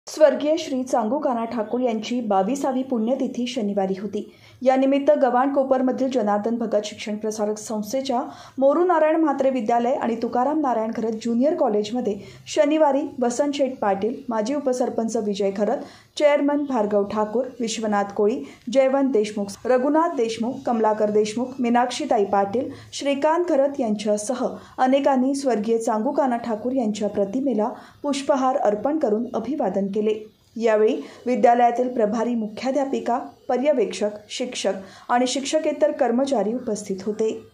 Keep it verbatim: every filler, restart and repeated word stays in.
स्वर्गीय श्री चांगुकाना ठाकूर यांची बावीसावी पुण्यतिथी शनिवारी होती। यानिमित्त गव्हाण कोपरमधील जनार्दन भगत शिक्षण प्रसारक संस्थेच्या मोरू नारायण म्हात्रे विद्यालय आणि तुकाराम नारायण खरत ज्युनियर कॉलेजमध्ये शनिवारी वसंत शेठ पाटील, माजी उपसरपंच विजय खरत, चेअरमन भार्गव ठाकूर, विश्वनाथ कोळी, जयवंत देशमुख, रघुनाथ देशमुख, कमलाकर देशमुख, मीनाक्षीताई पाटील, श्रीकांत खरत यांच्यासह अनेकांनी स्वर्गीय चांगुकाना ठाकूर यांच्या प्रतिमेला पुष्पहार अर्पण करून अभिवादन केले। यावेळी विद्यालयातील प्रभारी मुख्याध्यापिका, पर्यवेक्षक, शिक्षक आणि शिक्षकेतर कर्मचारी उपस्थित होते।